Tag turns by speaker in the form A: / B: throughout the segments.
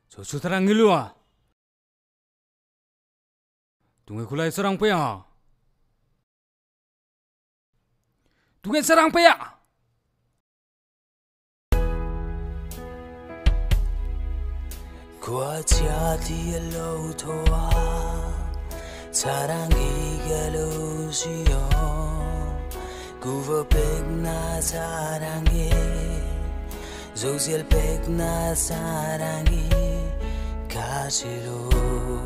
A: 저 사랑 일로 와. Tụi kulai sarang pa ya. Tụi sarang pa ya.
B: Qua chia thì lâu thôi 사랑이 결혼시여 구워 백나 사랑해 조질 백나 사랑이 가시로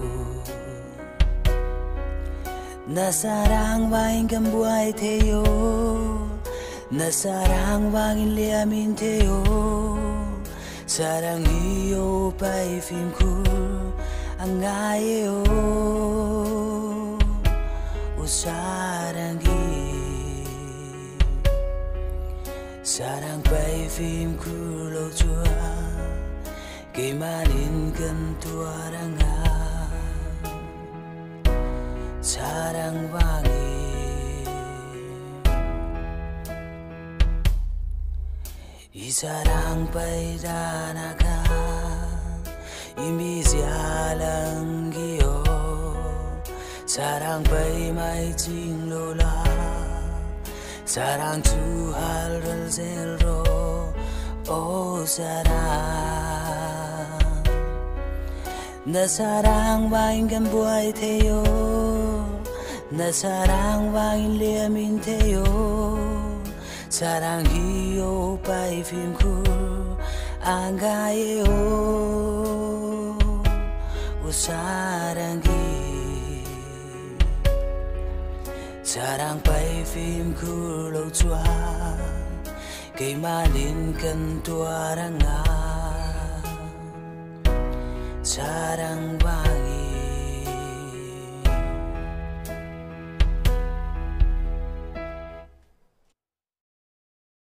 B: 나 사랑방인 부아이 태요 나 사랑방인 리아민 태요 사랑이요 바이핌쿨 안가예요 오 사랑이 사랑 바이핌쿨 오좋아 기만인 근투아랑아 사랑방이 이 사랑 바이다나가 이미지알랑기요 사랑 바이마이 징로라 사랑 주할을 셀로 오 사랑 나 사랑 바인간 부아이 태요 나 사랑 바인 리아민 태요 사랑이요 바이핌쿨 안가예요 오 사랑이 사랑 바이핌쿨 오좋아 기만인 근투아랑아 사랑방